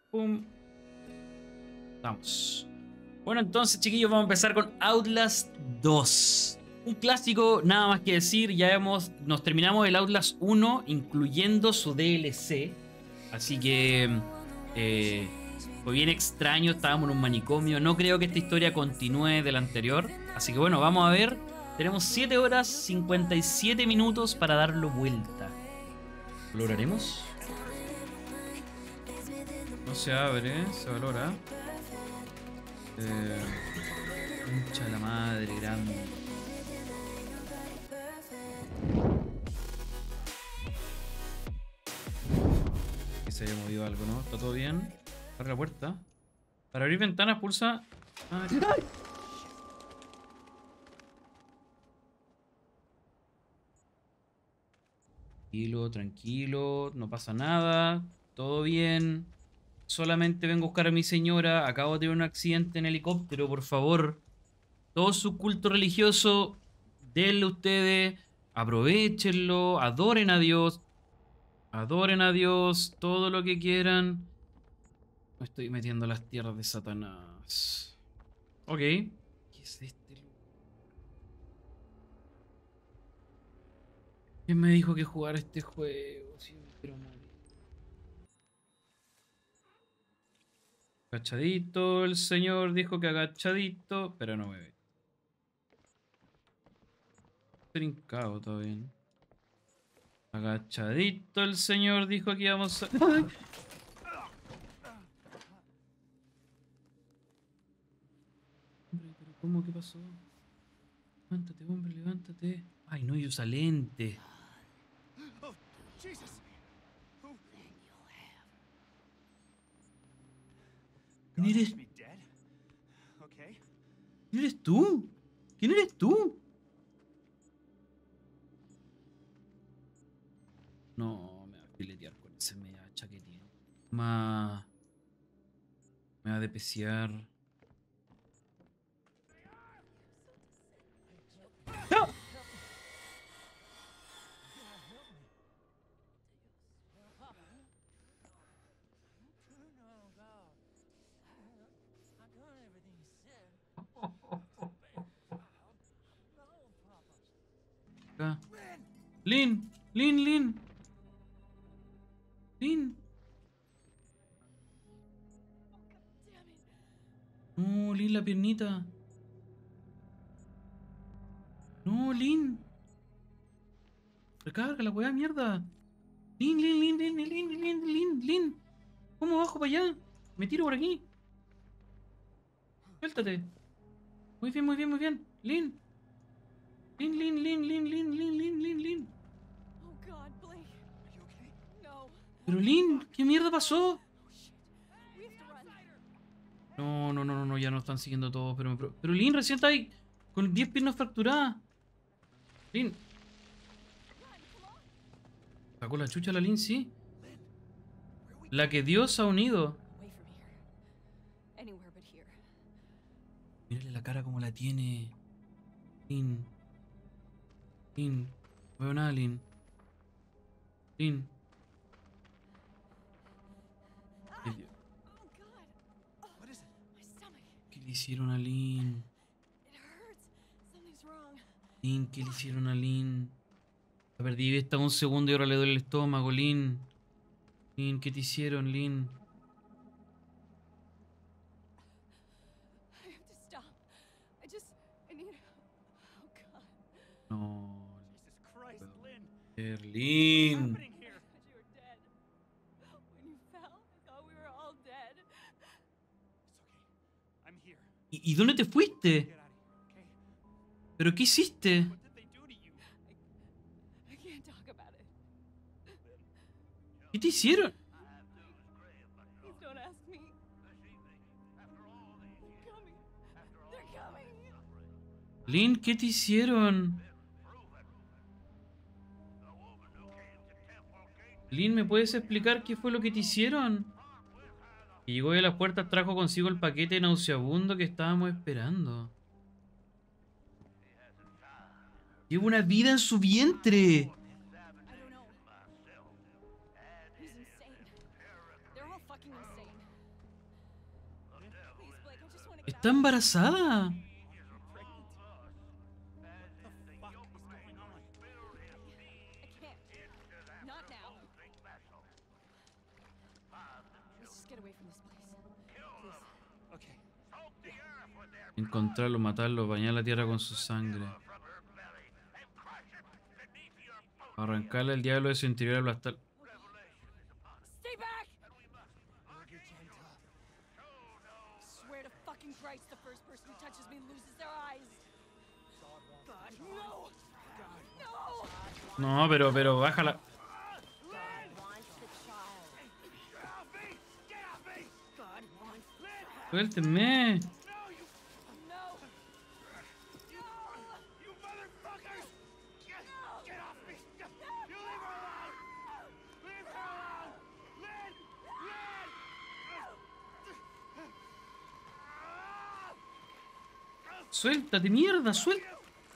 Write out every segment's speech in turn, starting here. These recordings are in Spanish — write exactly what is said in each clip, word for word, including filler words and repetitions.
Pum. Vamos. Bueno, entonces, chiquillos, vamos a empezar con Outlast dos. Un clásico, nada más que decir. Ya hemos, nos terminamos el Outlast uno, incluyendo su D L C. Así que eh, fue bien extraño, estábamos en un manicomio. No creo que esta historia continúe de la anterior. Así que bueno, vamos a ver. Tenemos siete horas cincuenta y siete minutos para darlo vuelta. ¿Lo lograremos? No se abre, se valora. Eh, Concha de la madre grande. Que se haya movido algo, ¿no? ¿Está todo bien? Abre la puerta. Para abrir ventanas pulsa. Ah, tranquilo, tranquilo. No pasa nada. Todo bien. Solamente vengo a buscar a mi señora. Acabo de tener un accidente en helicóptero, por favor. Todo su culto religioso, denle ustedes, aprovechenlo, adoren a Dios, adoren a Dios, todo lo que quieran. Me estoy metiendo a las tierras de Satanás. Ok. ¿Qué es este lugar? ¿Quién me dijo que jugar este juego? Siempre morir. Agachadito, el señor dijo que agachadito, pero no me ve. Trincado, todo bien. Agachadito, el señor dijo que íbamos a... ¡Ay! Hombre, pero ¿cómo? ¿Qué pasó? Levántate, hombre, levántate. Ay, no, y usa lente. Oh, Jesus! Who? ¿Quién God eres? must be dead. Okay. ¿Quién eres tú? ¿Quién eres tú? No, me va a filetear con ese media hacha que tiene. Ma... Me va a depeciar. ¡No! Acá. Lin, Lin, Lin. Lin. No, Lin, la piernita. No, Lin. Recarga la weá, mierda. Lin, Lin, Lin, Lin, Lin, Lin, Lin, Lin, Lin. ¿Cómo bajo para allá? Me tiro por aquí. Suéltate. Muy bien, muy bien, muy bien. Lin. Lin, Lin, Lin, Lin, Lin, Lin, Lin, Lin, Lin. Oh God, Blake. Are you okay? No. Pero Lin, ¿qué mierda pasó? Oh shit. We have to run. No, no, no, no, no, ya nos están siguiendo todos. Pero, pero, pero Lin recién está ahí con diez piernas fracturadas. Lin. Sacó la chucha la Lin, sí. La que Dios ha unido. Away from here. Anywhere but here. Mírale la cara como la tiene. Lin. Lin. No veo nada, Lin. Lin. ¿Qué, Oh God. What is it? My stomach. qué le hicieron a Lin? It hurts. Something's wrong. Lin, ¿qué le hicieron a Lin? La perdí vista un segundo y ahora le duele el estómago, Lin. Lin, ¿qué te hicieron, Lin? I have to stop. I just. I need. Oh God. No. Jesus Christ, Lynn! Lin. What's Lin. happening here? I thought you were dead. When you fell, I thought we were all dead. It's okay. I'm here. ¿Y, y dónde te fuiste? Get out of here, okay? ¿Pero qué hiciste? What did they do to you? I can't talk about it. ¿Qué te hicieron? Please don't ask me. They're coming. They're coming. Lin, ¿qué te hicieron? Lin, ¿me puedes explicar qué fue lo que te hicieron? Y llegó de las puertas, trajo consigo el paquete nauseabundo que estábamos esperando. Lleva una vida en su vientre. I don't know. He's insane. They're all fucking insane. Está embarazada. I can't. Not now. Let's just get away from this place. Please. Okay. Encontrarlo, matarlo, bañar la tierra con su sangre. Arrancarle el diablo de su interior y aplastar. Stay back! Swear to fucking Christ, the first person who touches me loses their eyes. God, no! No! No, pero, pero, bájala. Suéltenme. No! You motherfuckers! Get, get off me! You leave her alone! Leave her alone! Lynn! Lynn! Suéltate, mierda, suelta.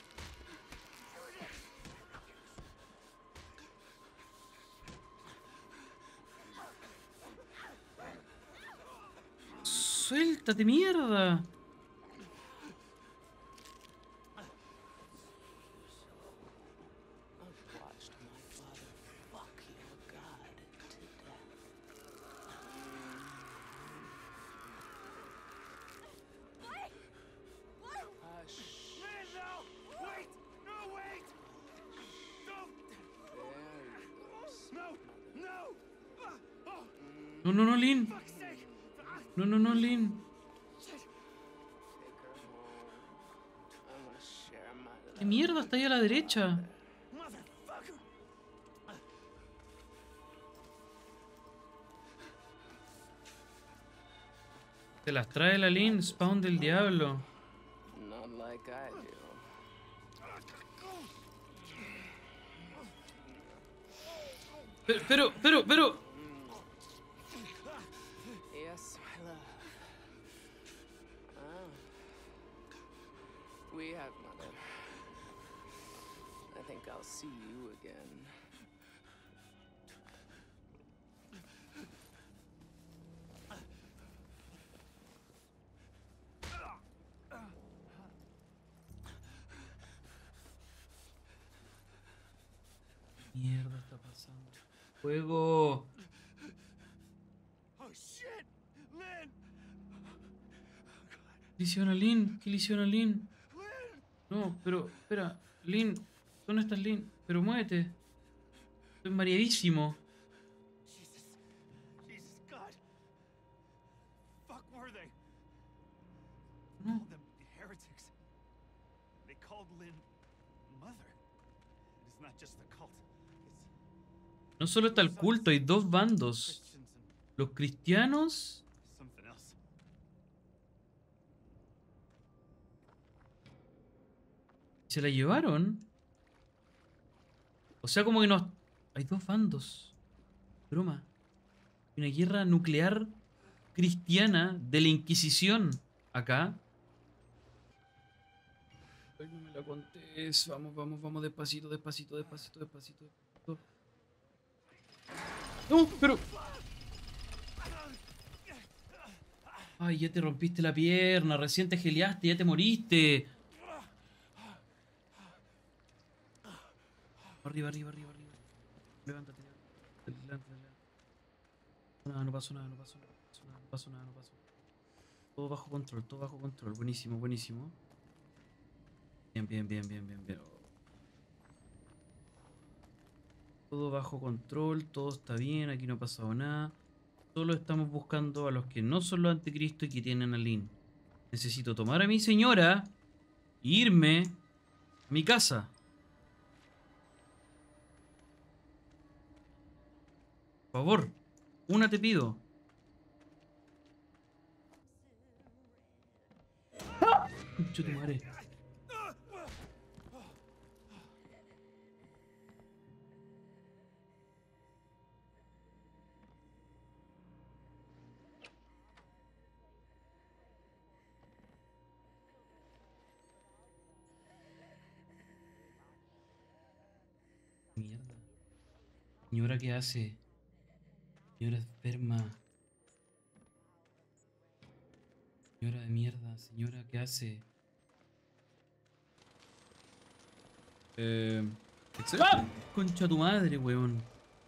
Suéltate, mierda. Watched my father fuck your god to death. Blake! Blake! Hush. Lynn, no! Wait! No, wait! Don't! There No! No! Oh, No, no, no, Lynn. fuck's sake! No, no, no, Lynn. Shit! Take her home. I'm gonna share my ¿Qué mierda está ahí a la derecha? Motherfucker! Se las trae la Lynn, spawn del diablo. Not like I do. Pero, pero, pero, pero. Yes, my love. Ah. We have, mother. I think I'll see you again. Mierda está pasando. Juego. Oh shit! Lynn! ¿Qué le hicieron a Lynn? ¿Qué le hicieron a Lynn? Lynn! No, pero, espera. Lynn, ¿dónde estás, Lynn? Pero muévete. Estoy mareadísimo. Jesus. Jesus, God. Fuck were they? No. Called them heretics. They called Lynn mother. It is not just the cult. It's No solo está el culto, hay dos bandos. Christians and Los cristianos. something else. ¿Se la llevaron? O sea, como que nos... Hay dos bandos. Broma. Hay una guerra nuclear cristiana de la Inquisición acá. Ay, no me la contés. Vamos, vamos, vamos, despacito, despacito, despacito, despacito. despacito. No, pero... Ay, ya te rompiste la pierna, recién te geleaste, ya te moriste. Arriba, arriba, arriba, arriba. Levántate, levántate, levántate, levántate. No, no pasó nada, no pasó nada, no pasó nada, no pasó nada, no pasó nada. Todo bajo control, todo bajo control. Buenísimo, buenísimo. Bien, bien, bien, bien, bien, bien. Todo bajo control, todo está bien, aquí no ha pasado nada. Solo estamos buscando a los que no son los anticristos y que tienen a Lynn. Necesito tomar a mi señora e irme a mi casa. Por favor, una te pido. ¡Ah! Concha tu madre. Mierda. Señora, ¿qué hace? Señora enferma. Señora de mierda, señora, ¿qué hace? Eh... ¡Ah! Concha tu madre, weón.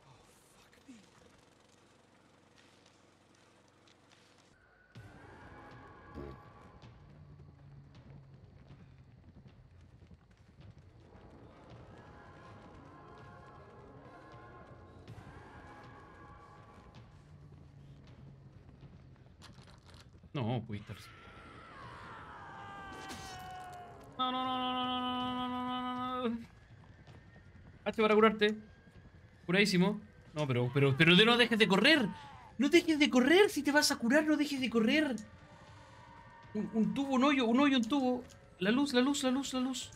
No, puede estar. No, no, no, no, no, no, no, no, no, no. Hazte para curarte. Curadísimo. No, pero, pero, pero de no dejes de correr. No dejes de correr. Si te vas a curar, no dejes de correr. Un, un tubo, un hoyo, un hoyo, un tubo. La luz, la luz, la luz, la luz.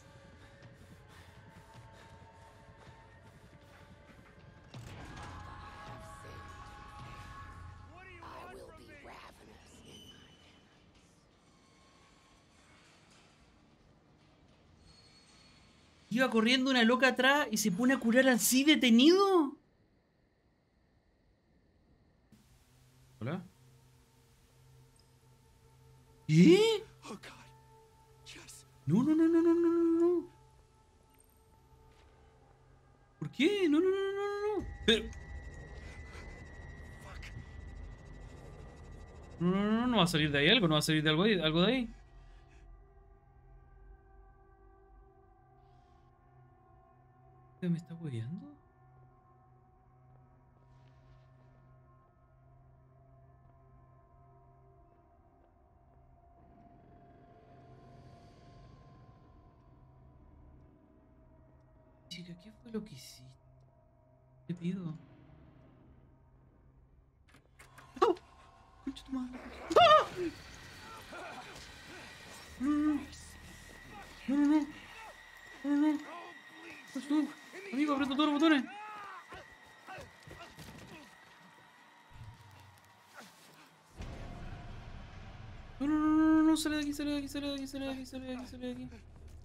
What do you I want will from be me? ravenous in my Iba corriendo una loca atrás y se pone a curar así detenido. Hola. ¿Qué? Oh God. Yes. No, no, no, no, no, no, no, no. ¿Por qué? No, no, no, no, no, no. Pero. Fuck. No, no, no, no va a salir de ahí algo, no va a salir de algo, ahí- algo de ahí. ¿Qué me está hueveando? Chica, ¿qué fue lo que hiciste? Te pido. ¡Oh! Concha tu madre. ¡Ah! No, no, no. No, no, no. No, no, no. Pues tú. Amigo, aprieta todos los botones. No, no, no, no, no, no, sale de aquí, sale de aquí, sale de aquí, sale de aquí, sale de aquí, sale de aquí.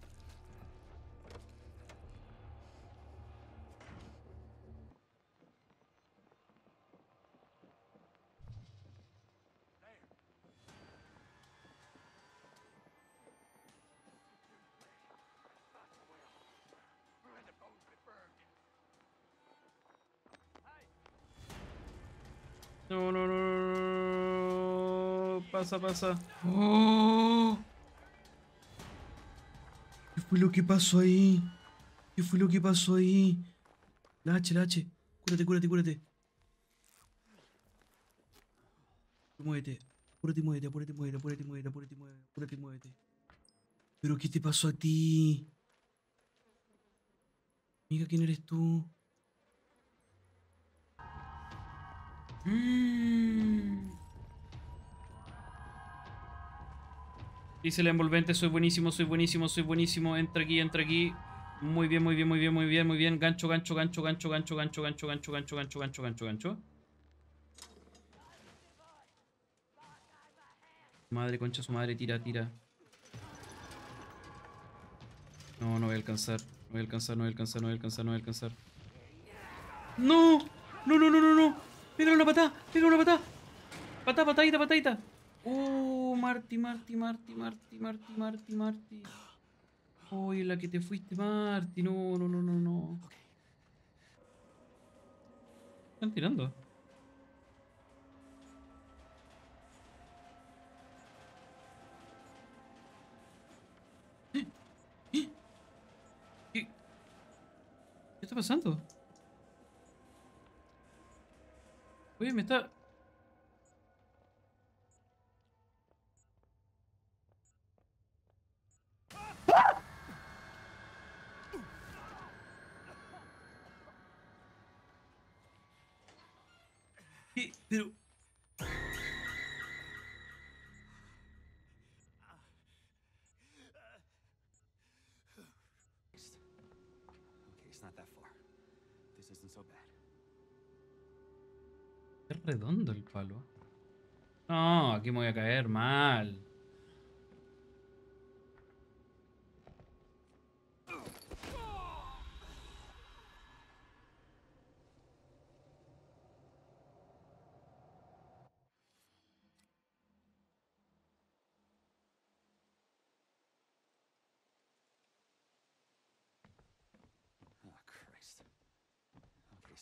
No, no, no, no, no. Pasa, pasa. ¡Oh! ¿Qué fue lo que pasó ahí? ¿Qué fue lo que pasó ahí? La H, la H. Cúrate, cúrate, cúrate. Muévete. Apúrate y muévete, apúrate y muévete, apúrate y muévete, apúrate y muévete, apúrate y muévete. ¿Pero qué te pasó a ti? Amiga, ¿quién eres tú? Mm. Dice la envolvente, soy buenísimo, soy buenísimo, soy buenísimo. Entra aquí, entra aquí. Muy bien, muy bien, muy bien, muy bien, muy bien. Gancho, gancho, gancho, gancho, gancho, gancho, gancho, gancho, gancho, gancho, gancho, gancho, gancho. Madre, concha, su madre, tira, tira. No, no voy a alcanzar. No voy a alcanzar, no voy a alcanzar, no voy a alcanzar, no voy a alcanzar. ¡No! ¡No, no, no, no, no! ¡Pégale una patada! ¡Pégale una patada! ¡Patá, patadita, patadita! ¡Oh! Marty, Marty, Marty, Marty, Marty, Marty, Marty. ¡Uy, la que te fuiste, Marty! No, no, no, no, no. Están tirando. ¿Qué, qué está pasando? Oye, me está... ¿Qué? Pero... Okay, it's not that far. This isn't so bad. Es redondo el palo. No, aquí me voy a caer mal.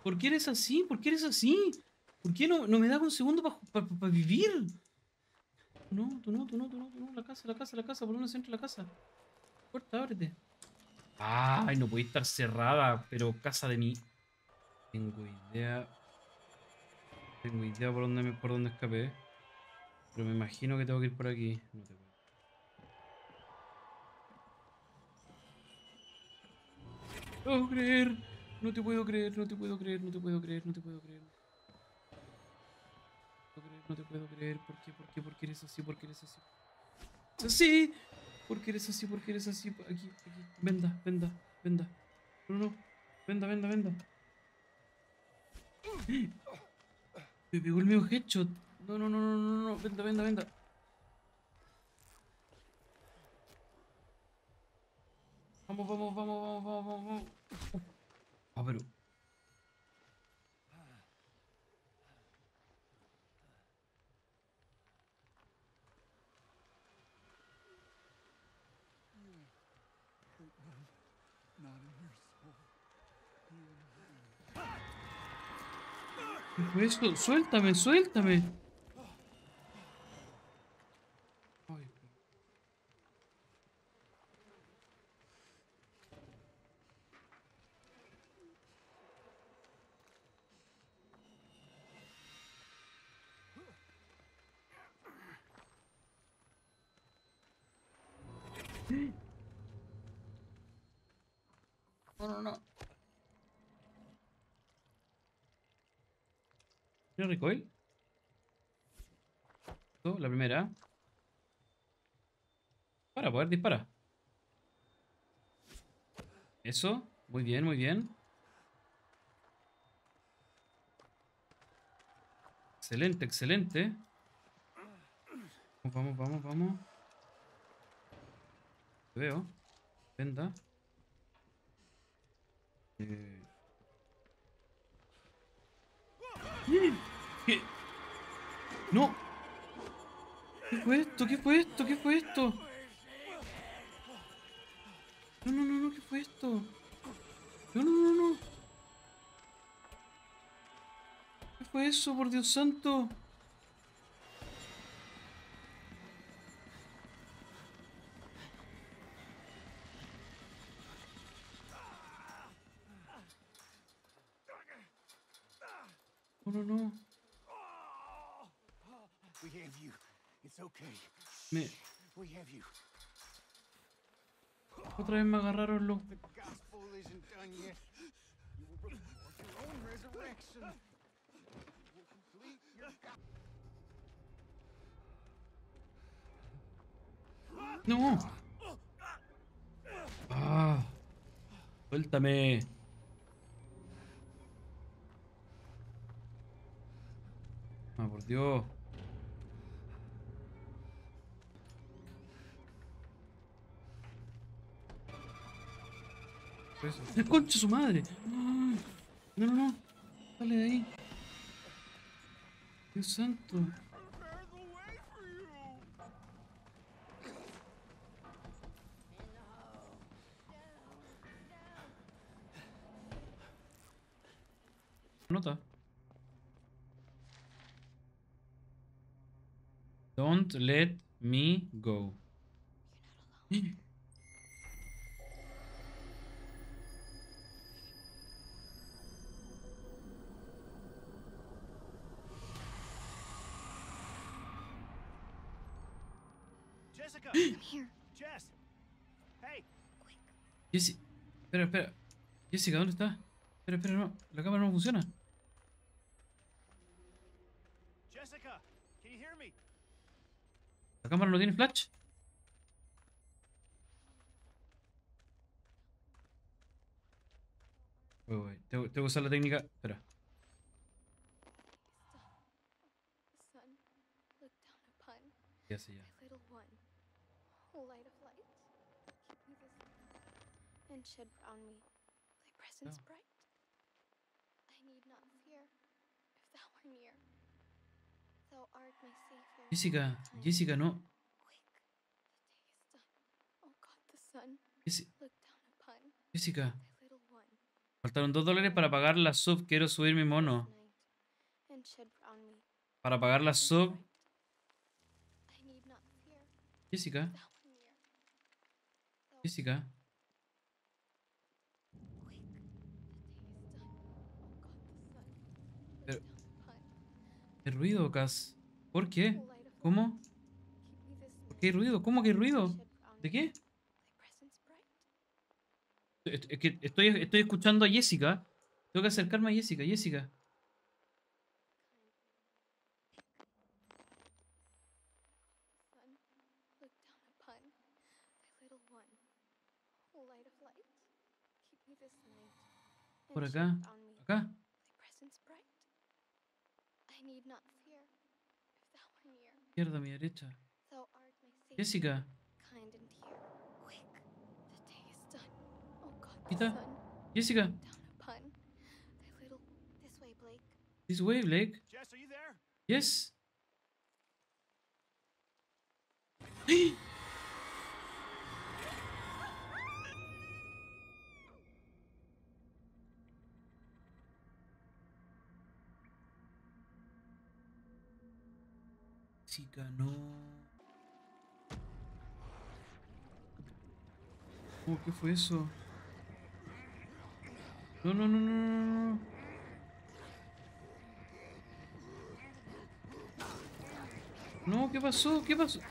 ¿Por qué eres así? ¿Por qué eres así? ¿Por qué no, no me das un segundo para vivir? No, tú no, tú no, tú no, tú no. La casa, la casa, la casa. ¿Por dónde se entra la casa? Puerta, ábrete. Ay, no puede estar cerrada, pero casa de mí. Tengo idea. Tengo idea por dónde me, por dónde escapé. Pero me imagino que tengo que ir por aquí. No te puedo. No puedo creer. No te puedo creer, no te puedo creer, no te puedo creer, no te puedo creer. No te puedo creer, ¿por qué? ¿Por qué? ¿Por qué eres así? ¿Por qué eres así? ¡Es así! ¿Por qué eres así? ¿Por qué eres así? Aquí, aquí. Venda, venda, venda. No, no. Venda, venda, venda. Me pegó el medio headshot. No, no, no, no, no, no. Venda, venda, venda. Vamos, vamos, vamos, vamos, vamos, vamos, vamos. Ah, pero. ¿Qué fue esto? Suéltame, suéltame. Ay, no, no, no. ¿Tiene recoil? Esto, la primera. Para poder disparar. Eso. Muy bien, muy bien. Excelente, excelente. Vamos, vamos, vamos. Te veo. Venda. Eh... ¿Qué? ¡No! ¿Qué fue esto? ¿Qué fue esto? ¿Qué fue esto? No, no, no, no, ¿qué fue esto? No, no, no, no. ¿Qué fue eso, por Dios santo? No, no, no. We have you. It's okay. Me... We have you. Otra vez me agarraron los... The gospel isn't done yet. You will record your own resurrection. You will complete your gospel. ¡No! ¡Ah! ¡Suéltame! ¡Ah, por Dios! ¡Concha su madre! ¡Ay! No, no, no. Sale de ahí. Dios santo. Prepare the way for you. Nota. Don't let me go. Jessica. I'm here. Jess. Hey. Jessy. Espera, espera. Jessica, ¿dónde está? Espera, espera, no. La cámara no funciona. Jessica. Can you hear me? ¿La cámara no tiene flash? Uy, uy, Tengo, tengo que usar la técnica. Espera. The sun looked down upon Ya sé, ya. my little one, O light of light, keep me this and shed round me thy presence Oh. bright. I need not fear if thou art near. Thou art my savior. Jessica, Time. Jessica, no. Quick, the day is done. Oh God, the sun Jessi- looked down upon Jessica, thy little one, Faltaron dos dólares para pagar la sub. Quiero subir mi mono. Night, and Shed found me. Para pagar la sub. I need not fear. Jessica. Thou art near. Thou Jessica. awake. The day is done. Oh God, the sun. Look Pero- down upon ¿Qué ruido, Cas? ¿Por qué? the light of light. ¿Cómo? Keep me this ¿Por qué hay night. ruido? ¿Cómo que hay ruido? Shed found ¿De me. qué? Thy presence bright. Es es que estoy, estoy escuchando a Jessica. Tengo que acercarme a Jessica. Jessica. Sun, look down upon thy little one. O light of light, keep me this night. And Por Shed acá. found me. Acá. Thy presence bright. I need not fear if thou art near. Izquierda, a mi derecha. Thou art my savior, Jessica. kind and dear. Wake, the day is done. Oh God, the Quita. sun, Jessica. down upon thy little. This way, Blake. This way, Blake. Jess, are you there? Yes. Jessica, no. Oh, ¿qué fue eso? No, no, no, no, no, no. No, ¿qué pasó? ¿Qué pasó?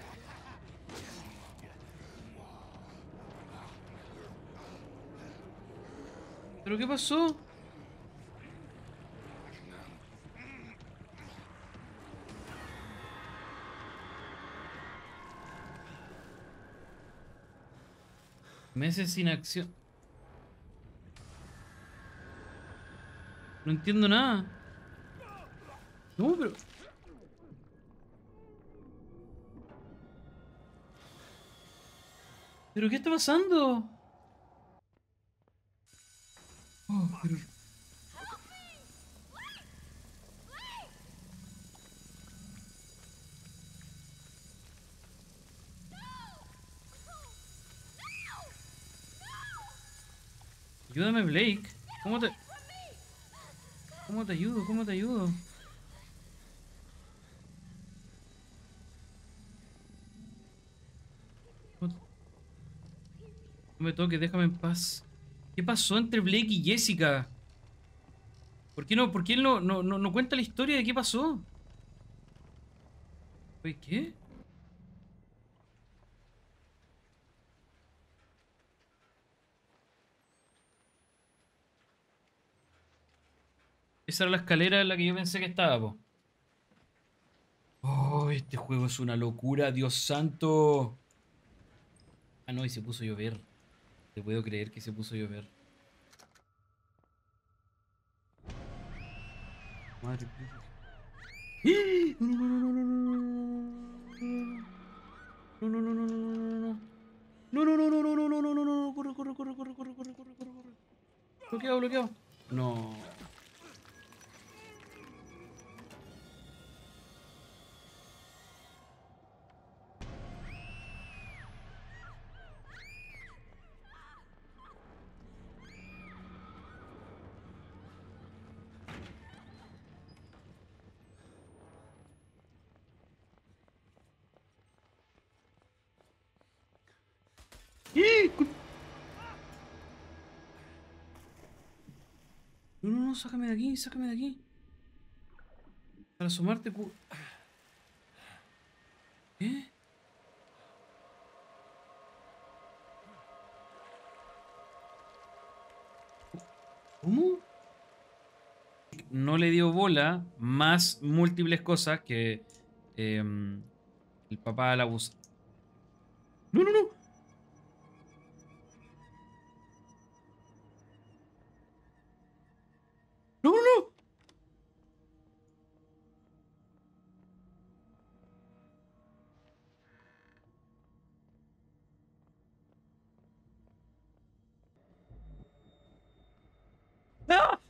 ¿Pero qué pasó? Meses sin acción. No entiendo nada. No, pero... ¿Pero qué está pasando? Oh, pero... Ayúdame, Blake. ¿Cómo te... ¿Cómo te ayudo? ¿Cómo te ayudo? ¿Cómo te- No me toques, déjame en paz. ¿Qué pasó entre Blake y Jessica? ¿Por qué no, por qué él no, no, no, no cuenta la historia de qué pasó? Oye, ¿qué? Esa era la escalera en la que yo pensé que estaba, po. Oh, este juego es una locura, Dios santo. Ah, no, y se puso a llover. Te puedo creer que se puso a llover. Madre mía. ¡Ah! No, no, no, no, no, no, no. No, no, no, no, no, no, no, no, no, no, no, no, corre, corre, corre, corre, corre, corre, corre, corre, corre. Bloqueado, bloqueado. No. ¡Eh! Cu- No, no, no, sácame de aquí, sácame de aquí. Para asomarte, cu... ¿Eh? ¿Cómo? No le dio bola, más múltiples cosas que em, el papá la abusa. No, no, no. No, no, no. ¡Ah!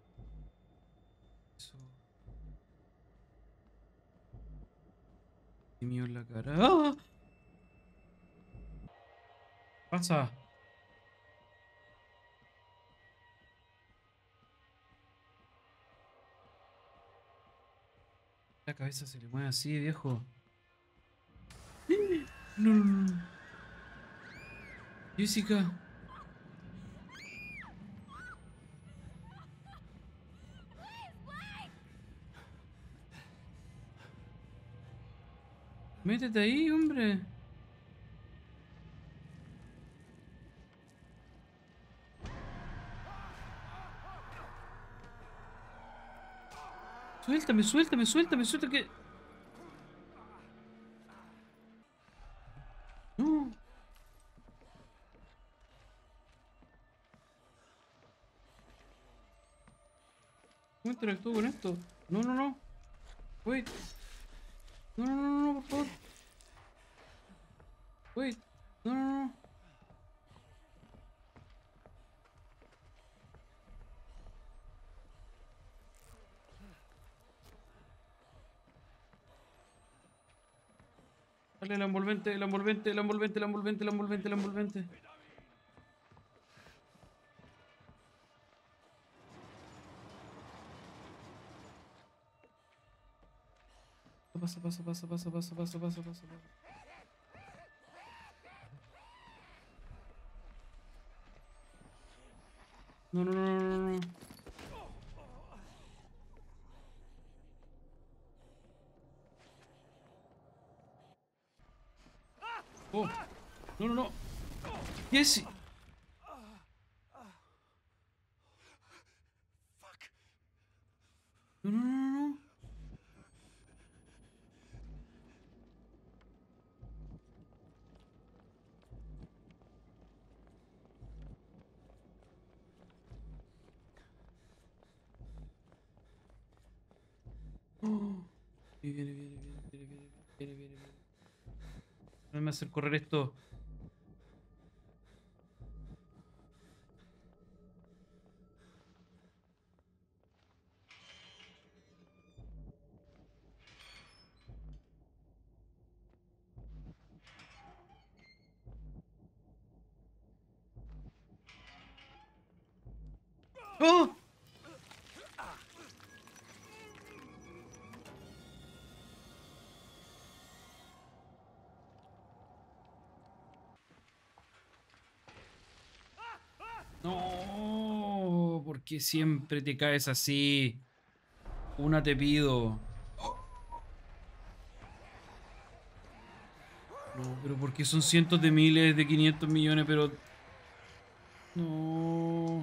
Eso. Y mío en la cara. ¡Ah! Pasa. La cabeza se le mueve así, viejo. No, no, no, no. Jessica. Métete ahí, hombre. Suéltame, suéltame, suéltame, suéltame que... No. ¿Cómo interactúo con esto? No, no, no. Wait. No, no, no, no, por favor. Wait. No, no, no. Dale, el envolvente, el envolvente, el envolvente, el envolvente, el envolvente, el envolvente. Pasa, pasa, pasa, pasa, pasa, pasa, pasa, pasa, pasa. No, no, no, no, no, no. Oh, no, no, no. Jesse. No, no, no, no, no. Oh. Viene, viene, viene, viene, viene, viene, viene, viene. No me hacer correr esto. ¡Oh! No, ¿por qué siempre te caes así? Una te pido. No, pero ¿por qué son cientos de miles de quinientos millones? Pero... No.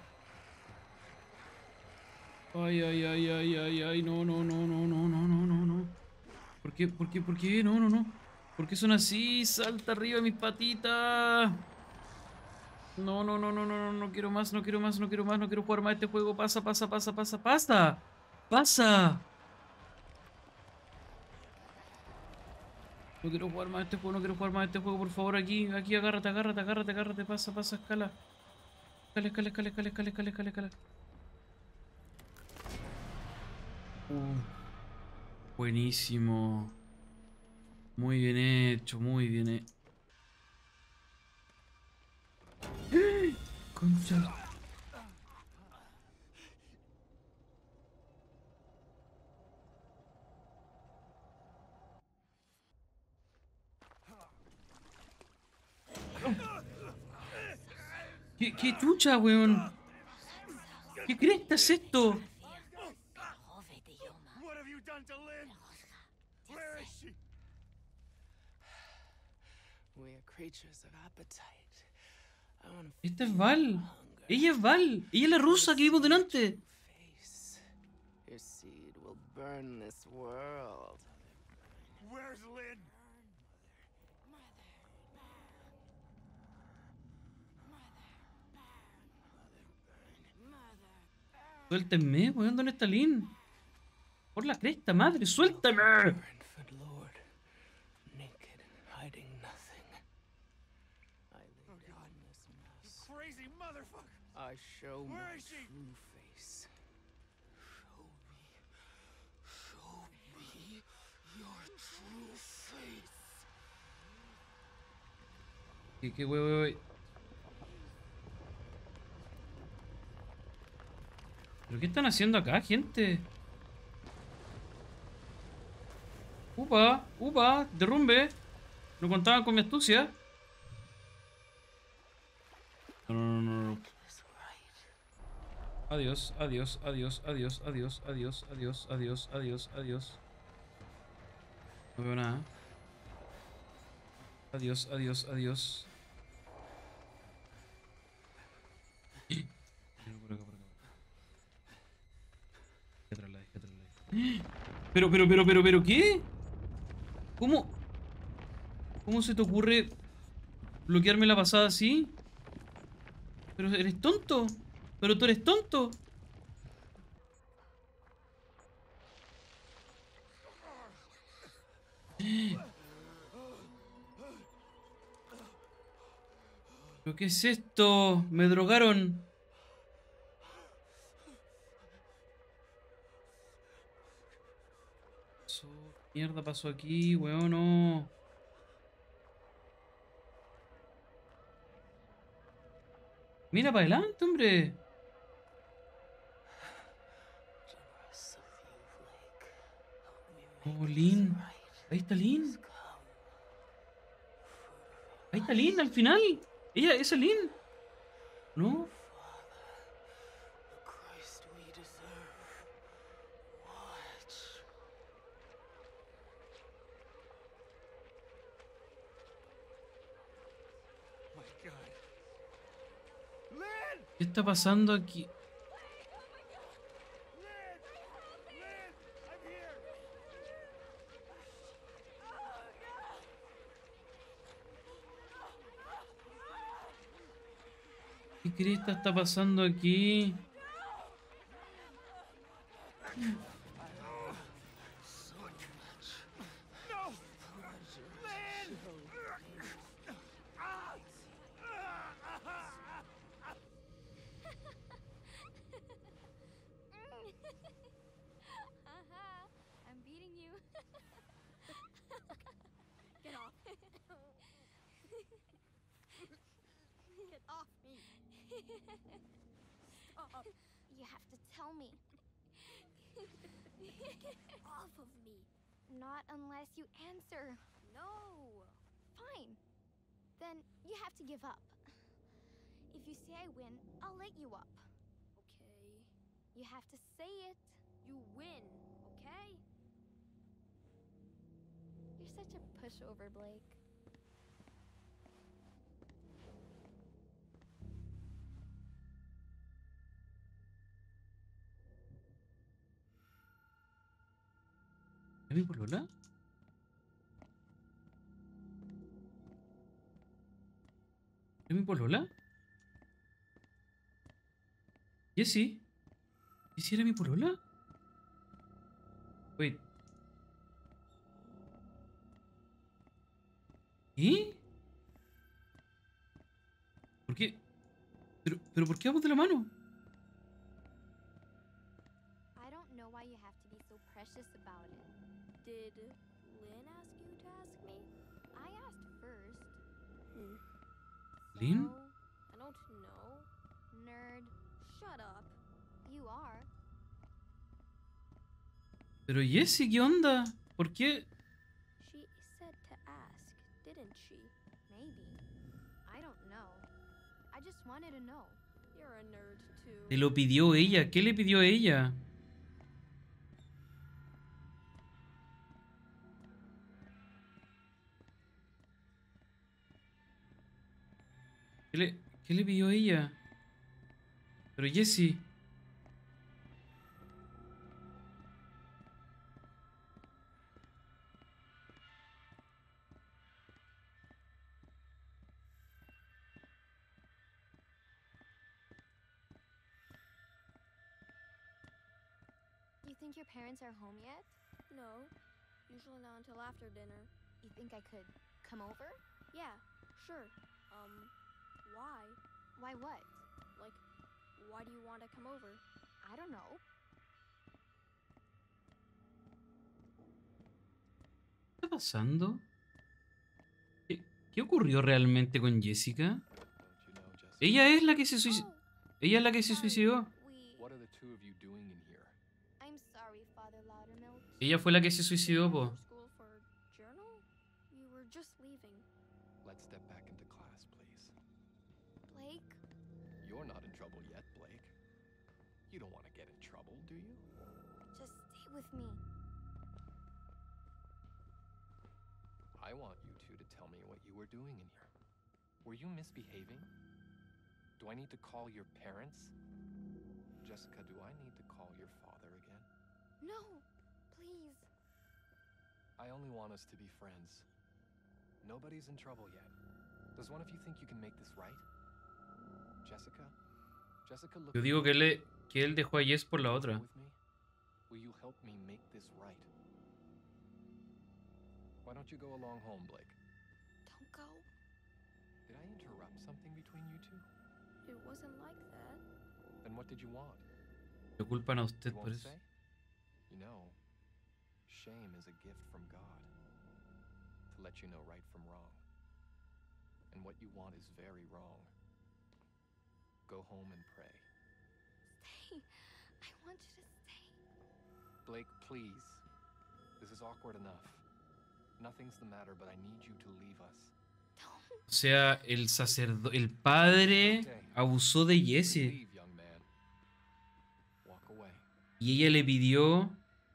Ay, ay, ay, ay, ay, ay, no, no, no, no, no, no, no, no, no. ¿Por qué, por qué, por qué? No, no, no. ¿Por qué son así? Salta arriba mis patitas. No, no, no, no, no, no, no quiero más, no quiero más, no quiero más, no quiero jugar más este juego. Pasa, pasa, pasa, pasa, pasa. Pasa. No quiero jugar más este juego, no quiero jugar más este juego, por favor, aquí, aquí, agárrate, agárrate, agárrate, agárrate, pasa, pasa, escala. Escala, escala, escala, escala, escala, escala, escala, escala. Uh, buenísimo. Muy bien hecho, muy bien hecho. Concha. ¿Qué, qué chucha, weón? ¿Qué cresta es esto? What have you done to Lynn? Where is she? We are creatures of appetite. I want to Esta es Val. Ella es Val. Ella es la rusa que vimos delante. face. Your seed will burn this world. Where's Lynn? Suéltenme, weón. ¿Dónde está Lynn? Por la cresta, madre. Suéltame. Brentford Lord, naked, hiding nothing. I lay down this mess. Crazy motherfucker! I show Where my is she? true face. Show me, show me your true face. ¿Qué, qué, wey, wey, wey? ¿Pero qué están haciendo acá, gente? Upa, upa, derrumbe. No contaban con mi astucia. No, no, no, no, no. Adiós, adiós, adiós, adiós, adiós, adiós, adiós, adiós, adiós, adiós. No veo nada. Adiós, adiós, adiós. Por acá, por acá. Dejé atrás la, dejé atrás la. Pero, pero, pero, pero, pero, ¿qué? ¿Cómo? ¿Cómo se te ocurre bloquearme la pasada así? Pero eres tonto. Pero tú eres tonto. ¿Pero qué es esto? Me drogaron. ¿Qué mierda pasó aquí, weón? No. Mira para adelante, hombre. Oh, Lynn. Ahí está Lynn. Ahí está Lynn al final. Ella, esa es Lynn. ¿No? My God. Lynn! ¿Qué está pasando aquí? Lynn! Lynn! I'm here! ¿Qué cresta está pasando aquí? No! Lynn! Haha, I'm beating you. Get off. Get off me. Oh, you have to tell me. Off of me. Not unless you answer. No. Fine. Then you have to give up. If you say I win, I'll let you up. Okay. You have to say it. You win, okay? You're such a pushover, Blake. ¿Es mi polola? ¿Es mi polola? ¿Jessie? ¿Jessie era mi polola? Wait. ¿Y? ¿Por qué? ¿Pero, pero por qué vamos de la mano? I don't know why you have to be so precious about it. Did Lynn ask you to ask me? I asked first. Hmm. ¿Lynn? So, I don't know. Nerd. Shut up. You are. Pero Jessie, ¿qué onda? ¿Por qué? She said to ask, didn't she? Maybe. I don't know. I just wanted to know. You're a nerd too. Te lo pidió ella. ¿Qué le pidió ella? ¿Qué le, qué le pidió ella? Pero Jessie. You think your parents are home yet? No. Usually not until after dinner. You think I could come over? Yeah, sure. Um, why? Why what? Like, why do you want to come over? I don't know. ¿Qué está pasando? ¿Qué, ¿Qué ocurrió realmente con Jessica? Don't you know, Jessica? Ella es la que se suicidó. Oh, Ella es la que se sorry. suicidó. We. What are the two of you doing in here? I'm sorry, Father Loudermilk. Ella fue la que se suicidó, po. After school for journal? We were just leaving. Let's step back into class, please. Blake? You're not in trouble yet, Blake. You don't want to get in trouble, do you? Just stay with me. I want you two to tell me what you were doing in here. Were you misbehaving? Do I need to call your parents? Jessica, do I need to call your father again? No, please. I only want us to be friends. Nobody's in trouble yet. Does one of you think you can make this right? Jessica? Jessica, look Yo at digo me. que él, que él dejó a Jess por la Go otra. with me? Will you help me make this right? Why don't you go along home, Blake? Don't go. Did I interrupt something between you two? It wasn't like that. Then what did you want? Lo culpan a usted You por won't eso. say? You know, shame is a gift from God to let you know right from wrong. And what you want is very wrong. Go home and pray. Stay. I want you to stay. Blake, please. This is awkward enough. Nothing's the matter, but I need you to leave us. Don't. O sea, el sacerdote, el padre abusó de Jesse. Leave, young man. Walk away. Y ella le pidió.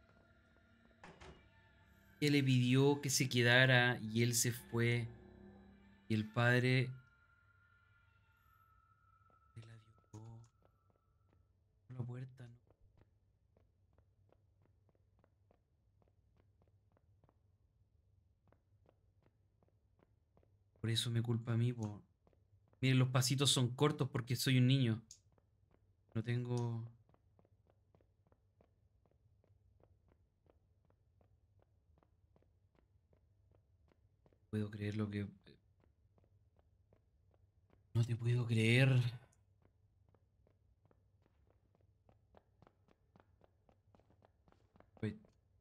Ella le pidió que se quedara y él se fue. Y el padre. Se la dio. Por la puerta, ¿no? Por eso me culpa a mí, po. Miren, los pasitos son cortos porque soy un niño. No tengo. Puedo creer lo que. No te puedo creer. Wait.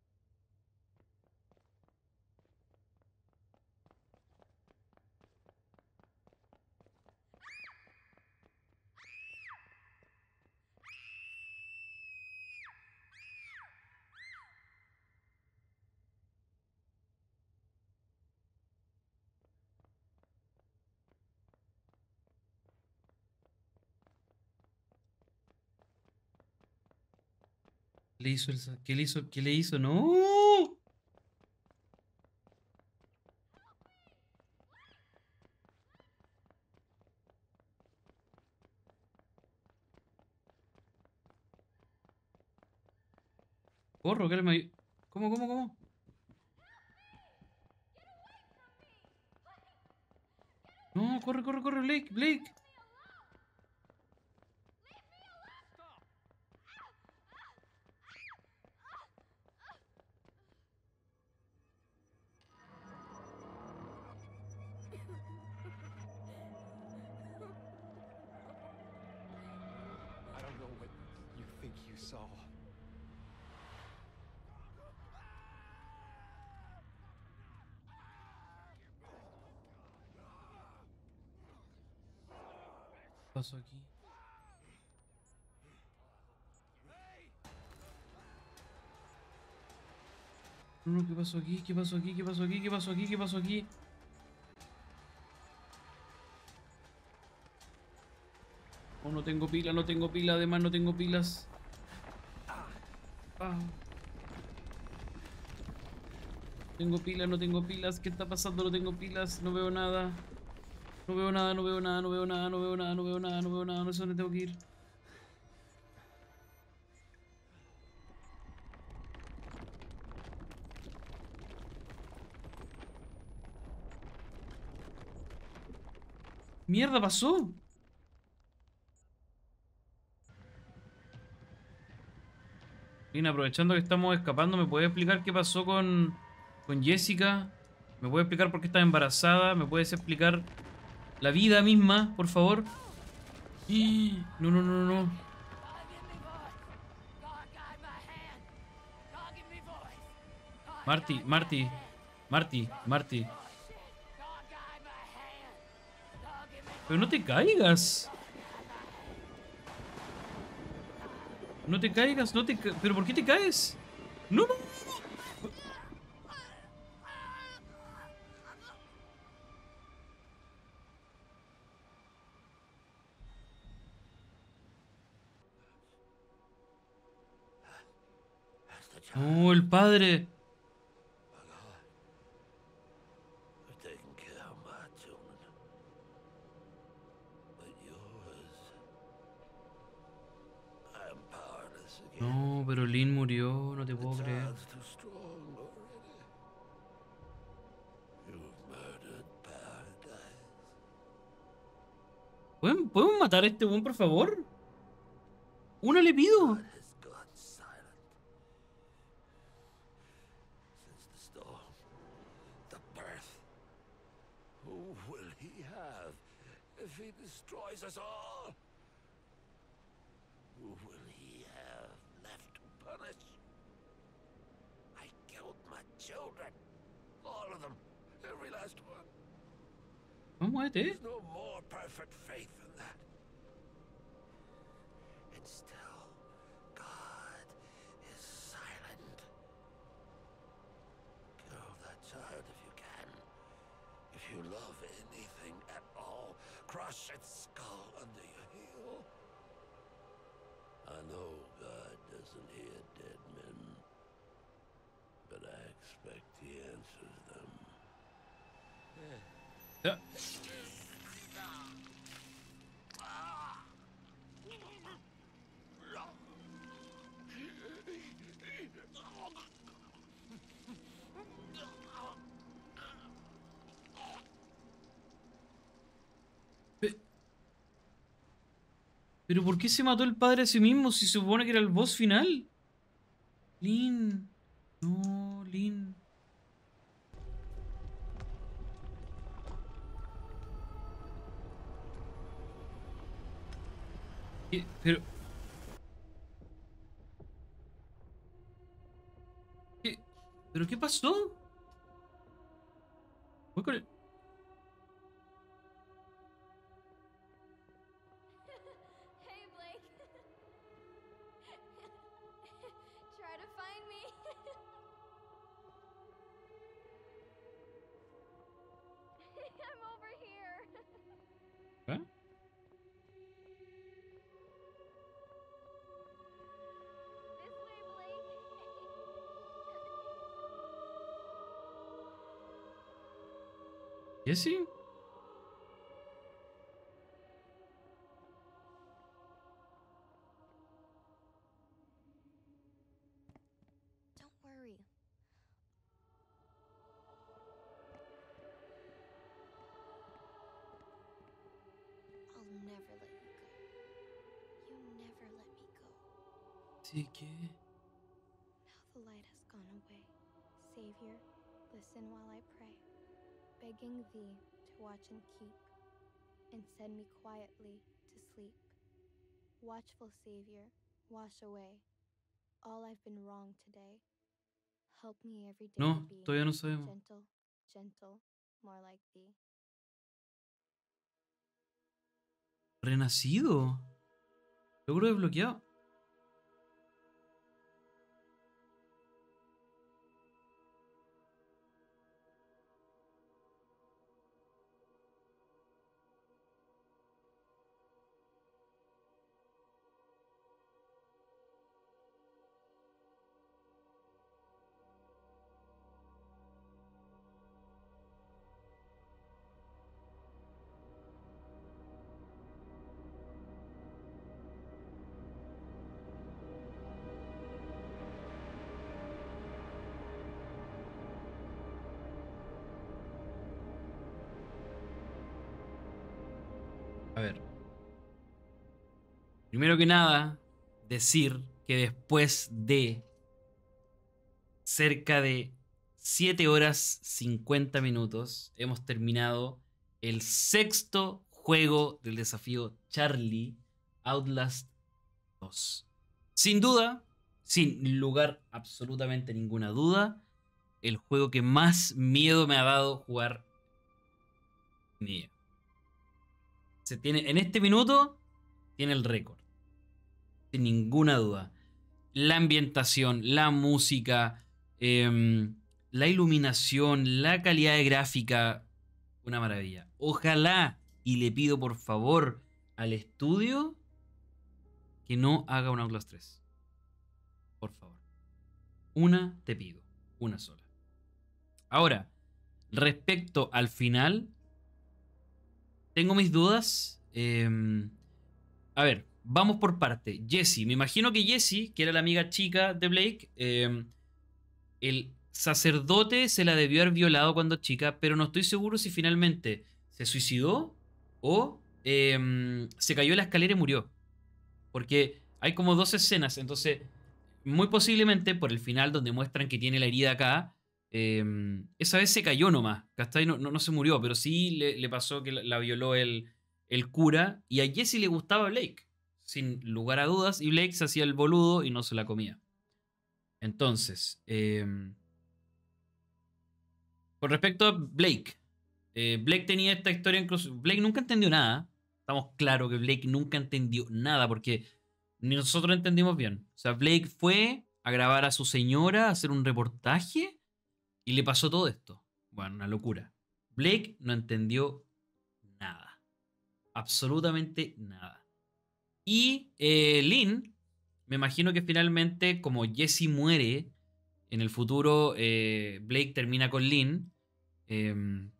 ¿Qué le hizo el sa- ¿Qué le hizo? ¿Qué le hizo? ¡No! Corro, que él me... ¿Cómo, cómo, cómo? No, corre, corre, corre, Blake, Blake. I don't know what you think you saw. ¿Qué pasó aquí? No, no, ¿qué pasó aquí? ¿Qué pasó aquí? ¿Qué pasó aquí? ¿Qué pasó aquí? ¿Qué pasó aquí? Oh, no tengo pila, no tengo pila, además no tengo pilas. Ah. Tengo pilas, no tengo pilas. ¿Qué está pasando? No tengo pilas, no veo nada. No veo nada, no veo nada, no veo nada, no veo nada, no veo nada, no veo nada, no sé dónde tengo que ir. ¡Mierda, pasó! Bien, aprovechando que estamos escapando, ¿me puede explicar qué pasó con, con Jessica? ¿Me puede explicar por qué estaba embarazada? ¿Me puedes explicar la vida misma, por favor? ¡Ah! No, no, no, no, no. God, give me voice. God, guide my hand. God, give me voice. God, Marty, guide my Marty, hand. Marty, Marty. God, guide my Pero no te caigas. No te caigas, no te ca- ¿Pero por qué te caes? No, no. Oh, el padre. I've taken care of my children. But yours, I am powerless again. No, pero Lynn murió, no te puedo The creer. child's too strong already. You've murdered paradise. ¿Pueden, ¿Pueden matar a este buen, por favor? Una le pido. God has gone silent. Since the storm, the birth. Who will he have if he destroys us all? Who will he have left to punish? I killed my children. All of them. Every last one. Vamos, este. There's no more perfect faith than that. And still, God is silent. Kill that child if you can. If you love anything at all, crush its skull under your heel. I know God doesn't hear dead men, but I expect he answers them. Ya. Pe- Pero ¿por qué se mató el padre a sí mismo si se supone que era el boss final? Lynn. No, Lynn. ¿Qué? Pero... ¿Qué? ¿Pero qué pasó? Voy con el... Hey, Blake. Try to find me. I'm over here. ¿Eh? This way, Blake. ¿Jesse? Don't worry. I'll never let you go. You never let me go. Sí, ¿qué? Now the light has gone away. Savior, listen while I pray, begging thee to watch and keep, and send me quietly to sleep. Watchful Savior, wash away all I've been wrong today. Help me every day No, to be todavía no sabemos. gentle, gentle, more like thee. Renacido. Logro desbloqueado. A ver. Primero que nada, decir que después de cerca de siete horas cincuenta minutos hemos terminado el sexto juego del desafío Charlie Outlast dos. Sin duda, sin lugar absolutamente ninguna duda, el juego que más miedo me ha dado jugar en mi vida. Se tiene, en este minuto tiene el récord. Sin ninguna duda. La ambientación, la música, eh, la iluminación, la calidad de gráfica. Una maravilla. Ojalá, y le pido por favor al estudio que no haga un Outlast tres. Por favor. Una te pido. Una sola. Ahora, respecto al final, tengo mis dudas. Eh, a ver, vamos por parte. Jessie. Me imagino que Jessie, que era la amiga chica de Blake, eh, el sacerdote se la debió haber violado cuando chica, pero no estoy seguro si finalmente se suicidó o eh, se cayó en la escalera y murió. Porque hay como dos escenas, entonces muy posiblemente por el final donde muestran que tiene la herida acá, eh, esa vez se cayó nomás, ¿cachai? No, no, no se murió, pero sí le, le pasó que la, la violó el, el cura, y a Jessie le gustaba Blake, sin lugar a dudas, y Blake se hacía el boludo y no se la comía. Entonces, eh, con respecto a Blake, eh, Blake tenía esta historia incluso. Blake nunca entendió nada. Estamos claros que Blake nunca entendió nada porque ni nosotros entendimos bien. O sea, Blake fue a grabar a su señora, a hacer un reportaje y le pasó todo esto. Bueno, una locura. Blake no entendió nada. Absolutamente nada. Y eh, Lynn, me imagino que finalmente, como Jessie muere, en el futuro eh, Blake termina con Lynn. Eh,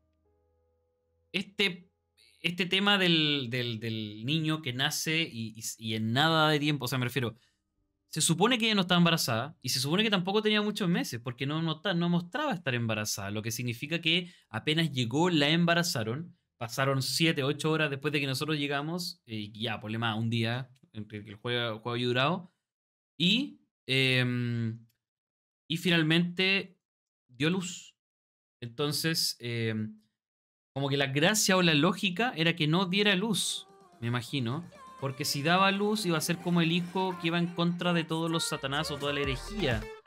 este, este tema del, del, del niño que nace y, y, y en nada de tiempo, o sea, me refiero, se supone que ella no estaba embarazada y se supone que tampoco tenía muchos meses porque no, no, no mostraba estar embarazada, lo que significa que apenas llegó la embarazaron, pasaron siete, ocho horas después de que nosotros llegamos, y ya, por más, un día entre que el juego, el juego haya durado, y, eh, y finalmente dio luz. Entonces, eh, como que la gracia o la lógica era que no diera luz, me imagino. Porque si daba luz iba a ser como el hijo que iba en contra de todos los satanás o toda la herejía